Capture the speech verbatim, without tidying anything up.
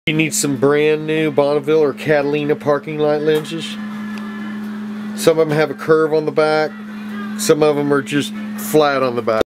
You need some brand new Bonneville or Catalina parking light lenses. Some of them have a curve on the back. Some of them are just flat on the back.